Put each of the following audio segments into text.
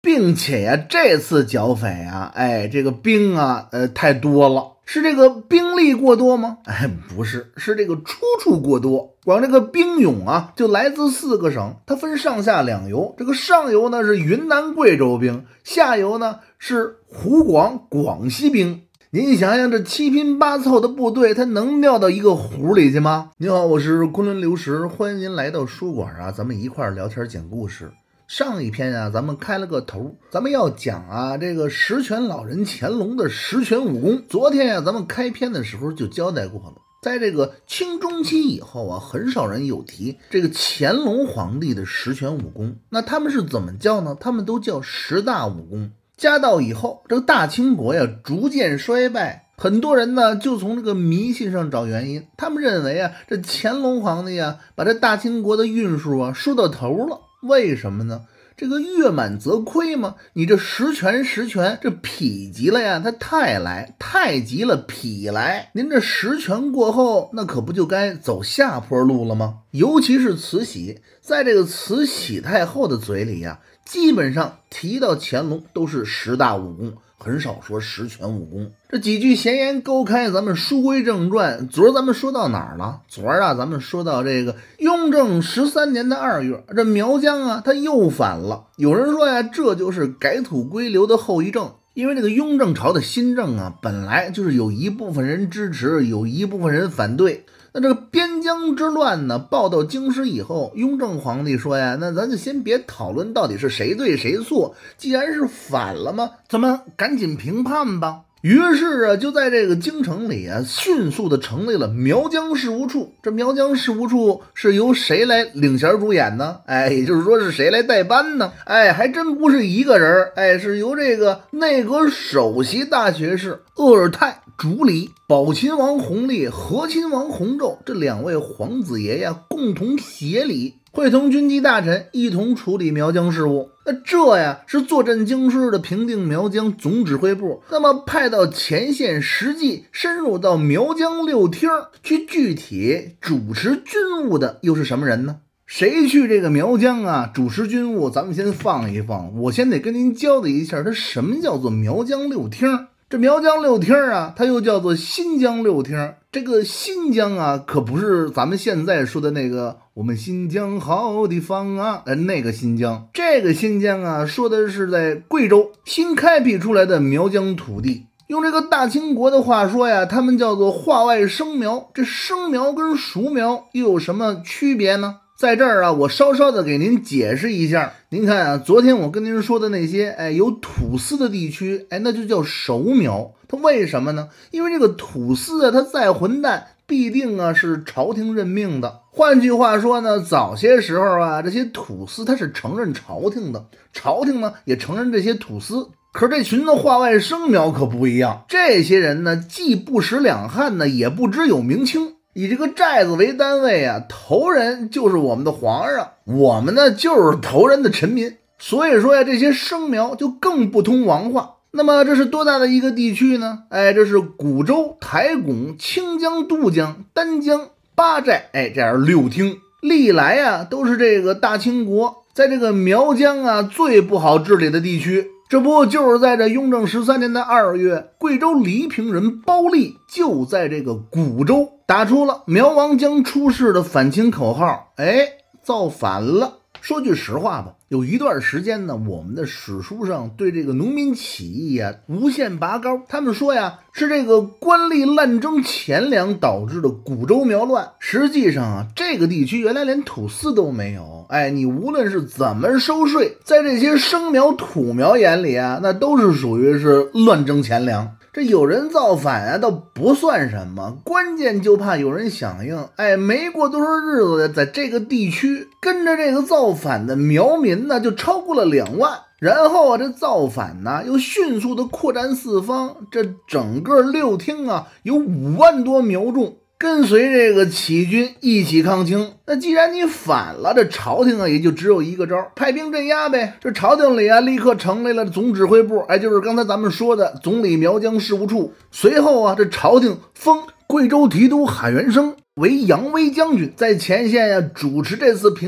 并且呀，这次剿匪啊，这个兵啊，太多了。是这个兵力过多吗？不是，是这个出处过多。光这个兵勇啊，就来自4个省，它分上下2游。这个上游呢是云南贵州兵，下游呢是湖广广西兵。您想想，这7拼8凑的部队，它能掉到一个湖里去吗？您好，我是昆仑流石，欢迎您来到书馆啊，咱们一块聊天讲故事。上一篇啊，咱们开了个头，咱们要讲啊这个十全老人乾隆的十全武功。昨天呀，咱们开篇的时候就交代过了，在这个清中期以后啊，很少人有提这个乾隆皇帝的十全武功。那他们是怎么叫呢？他们都叫10大武功。加到以后，这个大清国呀逐渐衰败，很多人呢就从这个迷信上找原因。他们认为啊，这乾隆皇帝啊把这大清国的运数啊输到头了。为什么呢？这个月满则亏嘛，你这十全，这否极了呀，它太来；太极了，否来。您这十全过后，那可不就该走下坡路了吗？尤其是慈禧，在这个慈禧太后的嘴里呀，基本上提到乾隆都是10大武功，很少说十全武功。这几句闲言勾开，咱们书归正传。昨儿咱们说到哪儿了？昨儿啊，咱们说到这个雍正13年的2月，这苗疆啊，他又反了。有人说呀，这就是改土归流的后遗症。因为这个雍正朝的新政啊，本来就是有一部分人支持，有一部分人反对。那这个边疆之乱呢，报到京师以后，雍正皇帝说呀，那咱就先别讨论到底是谁对谁错，既然是反了嘛，咱们赶紧评判吧。于是啊，就在这个京城里啊，迅速的成立了苗疆事务处。这苗疆事务处是由谁来领衔主演呢？也就是说是谁来代班呢？还真不是一个人，是由这个内阁首席大学士鄂尔泰主理，宝亲王弘历、和亲王弘昼这2位皇子爷呀，共同协理，会同军机大臣一同处理苗疆事务。那这呀是坐镇京师的平定苗疆总指挥部，那么派到前线实际深入到苗疆6厅去具体主持军务的又是什么人呢？谁去这个苗疆啊主持军务？咱们先放一放，我先得跟您交代一下，它什么叫做苗疆6厅。这苗疆6厅啊，它又叫做新疆6厅。这个新疆啊，可不是咱们现在说的那个我们新疆好地方啊，那个新疆。这个新疆啊，说的是在贵州新开辟出来的苗疆土地。用这个大清国的话说呀，他们叫做化外生苗。这生苗跟熟苗又有什么区别呢？在这儿啊，我稍稍的给您解释一下。您看啊，昨天我跟您说的那些有土司的地区，那就叫熟苗。它为什么呢？因为这个土司啊，它再混蛋必定啊是朝廷任命的。换句话说呢，早些时候啊，这些土司它是承认朝廷的，朝廷呢也承认这些土司。可是这群的化外生苗可不一样，这些人呢既不识两汉呢，也不知有明清。以这个寨子为单位啊，头人就是我们的皇上，我们呢就是头人的臣民。所以说呀，这些生苗就更不通王话。那么这是多大的一个地区呢？这是古州、台拱、清江、渡江、丹江、八寨，这样6厅。历来啊都是这个大清国在这个苗疆啊最不好治理的地区。这不就是在这雍正13年的2月，贵州黎平人包丽就在这个古州打出了苗王将出世的反清口号，造反了。说句实话吧，有一段时间呢，我们的史书上对这个农民起义啊无限拔高。他们说呀，是这个官吏滥征钱粮导致的古州苗乱。实际上啊，这个地区原来连土司都没有。你无论是怎么收税，在这些生苗土苗眼里啊，那都是属于是乱征钱粮。这有人造反啊，倒不算什么，关键就怕有人响应。没过多少日子，在这个地区跟着这个造反的苗民呢，就超过了2万。然后啊，这造反呢又迅速的扩展四方，这整个6厅啊有5万多苗众跟随这个起义军一起抗清。那既然你反了，这朝廷啊也就只有一个招，派兵镇压呗。这朝廷里啊立刻成立了总指挥部，就是刚才咱们说的总理苗疆事务处。随后啊，这朝廷封贵州提督海元生为扬威将军，在前线呀主持这次平乱。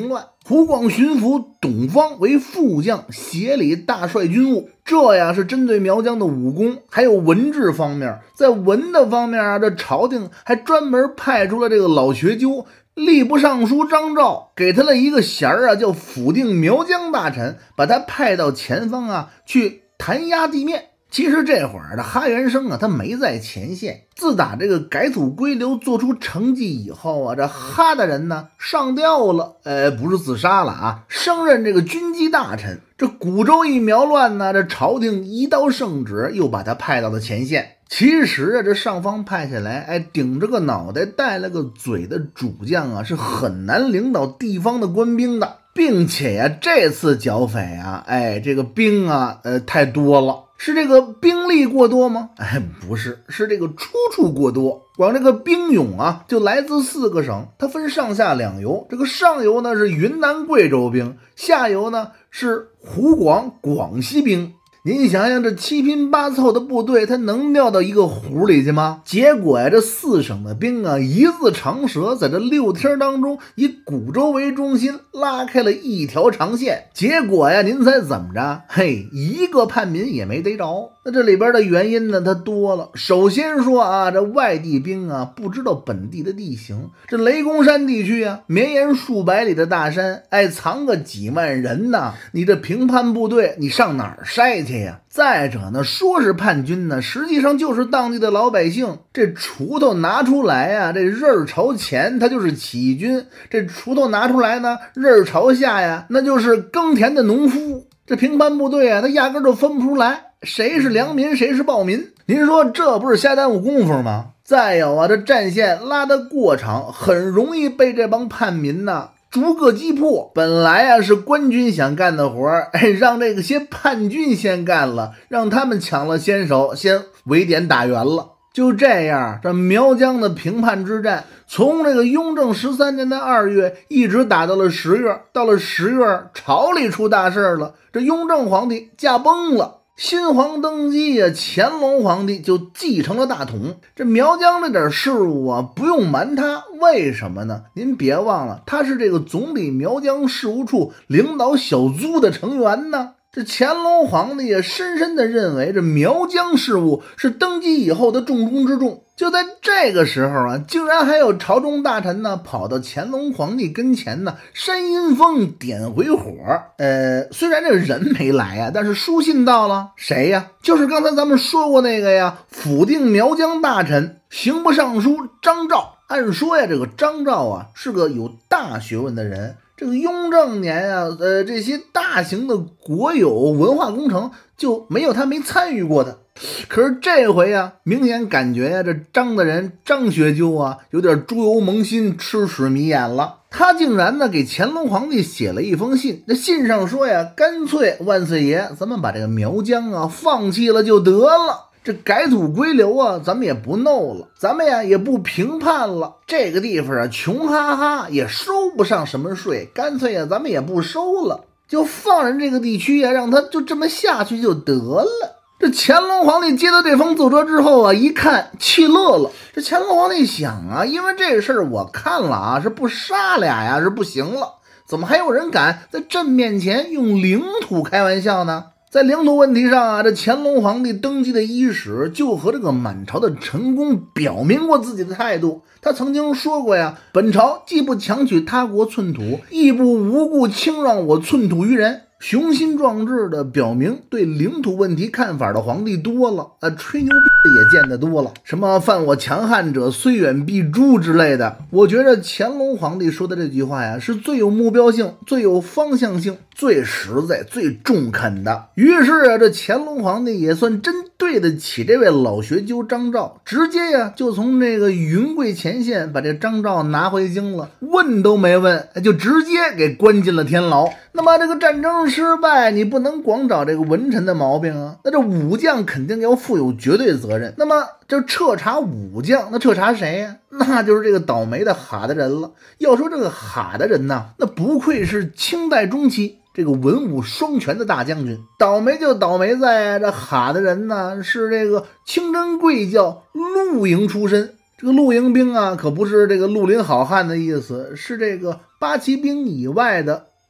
湖广巡抚董方为副将，协理大帅军务。这呀是针对苗疆的武功还有文治方面。在文的方面啊，这朝廷还专门派出了这个老学究吏部尚书张昭，给他了一个衔儿啊，叫辅定苗疆大臣，把他派到前方啊去弹压地面。其实这会儿的哈元生啊，他没在前线。自打这个改土归流做出成绩以后啊，这哈大人呢上吊了，不是自杀了啊，升任这个军机大臣。这古州一苗乱呢，这朝廷一道圣旨，又把他派到了前线。其实啊，这上方派下来，顶着个脑袋带了个嘴的主将啊，是很难领导地方的官兵的。并且呀，这次剿匪啊，这个兵啊，太多了。是这个兵力过多吗？不是，是这个出处过多。光这个兵勇啊，就来自4个省，它分上下2游。这个上游呢是云南贵州兵，下游呢是湖广广西兵。您想想，这七拼八凑的部队，它能撂到一个湖里去吗？结果呀，这4省的兵啊，一字长蛇，在这6天当中，以古州为中心拉开了一条长线。结果呀，您猜怎么着？一个叛民也没逮着。那这里边的原因呢，它多了。首先说啊，这外地兵啊，不知道本地的地形。这雷公山地区啊，绵延数百里的大山，藏个几万人呢，你这平叛部队，你上哪儿筛去呀？再者呢，说是叛军呢，实际上就是当地的老百姓。这锄头拿出来啊，这刃朝前，它就是起义军；这锄头拿出来呢，刃朝下呀，那就是耕田的农夫。这平叛部队啊，他压根就分不出来谁是良民，谁是暴民。您说这不是瞎耽误功夫吗？再有啊，这战线拉得过长，很容易被这帮叛民呢逐个击破。本来啊是官军想干的活儿，让这个些叛军先干了，让他们抢了先手，先围点打援了。就这样，这苗疆的平叛之战，从这个雍正13年的2月，一直打到了10月。到了10月，朝里出大事了，这雍正皇帝驾崩了。新皇登基啊，乾隆皇帝就继承了大统。这苗疆这点事务啊，不用瞒他，为什么呢？您别忘了，他是这个总理苗疆事务处领导小组的成员呢。这乾隆皇帝也深深地认为，这苗疆事务是登基以后的重中之重。就在这个时候啊，竟然还有朝中大臣呢，跑到乾隆皇帝跟前呢，煽阴风，点回火。虽然这个人没来啊，但是书信到了。谁呀？就是刚才咱们说过那个呀，辅定苗疆大臣、刑部尚书张昭。按说呀，这个张昭啊，是个有大学问的人。这个雍正年啊，这些大型的国有文化工程就没有他没参与过的。可是这回啊，明显感觉呀，这张大人张学究啊，有点猪油蒙心，吃屎迷眼了。他竟然呢给乾隆皇帝写了一封信，这信上说呀，干脆万岁爷，咱们把这个苗疆啊放弃了就得了。这改土归流啊，咱们也不弄了，咱们呀也不平叛了。这个地方啊，穷哈哈，也收不上什么税，干脆呀，咱们也不收了，就放任这个地区呀，让他就这么下去就得了。这乾隆皇帝接到这封奏折之后啊，一看气乐了。这乾隆皇帝想啊，因为这事儿我看了啊，是不杀俩呀是不行了，怎么还有人敢在朕面前用领土开玩笑呢？在领土问题上啊，这乾隆皇帝登基的伊始就和这个满朝的臣工表明过自己的态度。他曾经说过呀，本朝既不强取他国寸土，亦不无故轻让我寸土于人。雄心壮志的表明对领土问题看法的皇帝多了，吹牛逼的也见得多了，什么犯我强悍者虽远必诛之类的。我觉得乾隆皇帝说的这句话呀，是最有目标性、最有方向性、最实在、最中肯的。于是啊，这乾隆皇帝也算真对得起这位老学究张昭，直接呀就从这个云贵前线把这张昭拿回京了，问都没问，就直接给关进了天牢。那么这个战争失败，你不能光找这个文臣的毛病啊，那这武将肯定要负有绝对责任。那么这彻查武将，那彻查谁呀？那就是这个倒霉的哈大人了。要说这个哈大人呐，那不愧是清代中期这个文武双全的大将军。倒霉就倒霉在这哈大人呢，是这个清真贵教露营出身。这个露营兵啊，可不是这个绿林好汉的意思，是这个八旗兵以外的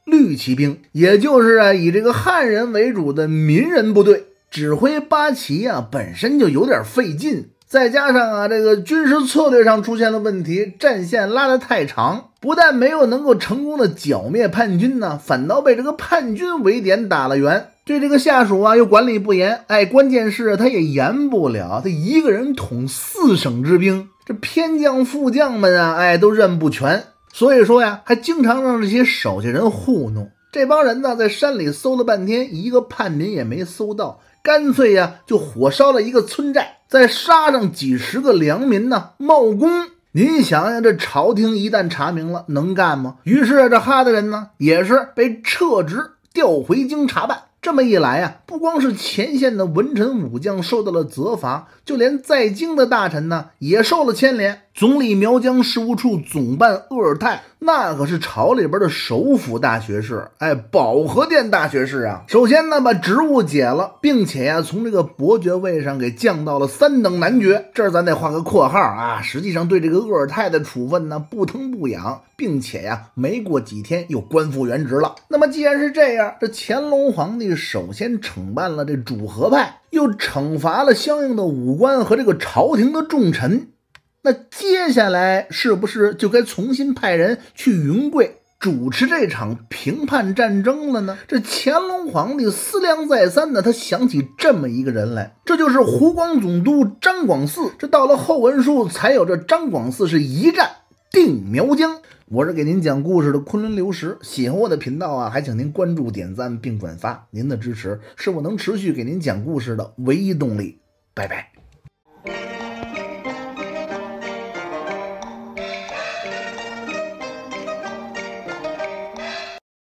绿旗兵，也就是以这个汉人为主的民人部队。指挥八旗本身就有点费劲，再加上这个军事策略上出现了问题，战线拉得太长，不但没有能够成功的剿灭叛军呢，反倒被这个叛军围点打了圆。对这个下属又管理不严，关键是他也严不了，他一个人统4省之兵，这偏将副将们都认不全，所以说还经常让这些手下人糊弄。这帮人呢，在山里搜了半天，一个叛民也没搜到，干脆就火烧了一个村寨，再杀上几十个良民呢，冒功。您想想，这朝廷一旦查明了，能干吗？于是这哈的人呢，也是被撤职调回京查办。这么一来不光是前线的文臣武将受到了责罚，就连在京的大臣呢，也受了牵连。总理苗疆事务处总办鄂尔泰，那可是朝里边的首辅大学士，保和殿大学士啊。首先呢，把职务解了，并且从这个伯爵位上给降到了3等男爵。这儿咱得画个括号实际上对这个鄂尔泰的处分呢，不疼不痒，并且没过几天又官复原职了。那么既然是这样，这乾隆皇帝首先惩办了这主和派，又惩罚了相应的武官和这个朝廷的重臣，那接下来是不是就该重新派人去云贵主持这场平叛战争了呢？这乾隆皇帝思量再三呢，他想起这么一个人来，这就是湖广总督张广嗣。这到了后文书才有这张广嗣是一战定苗疆。我是给您讲故事的昆仑流石，喜欢我的频道还请您关注、点赞并转发，您的支持是我能持续给您讲故事的唯一动力。拜拜。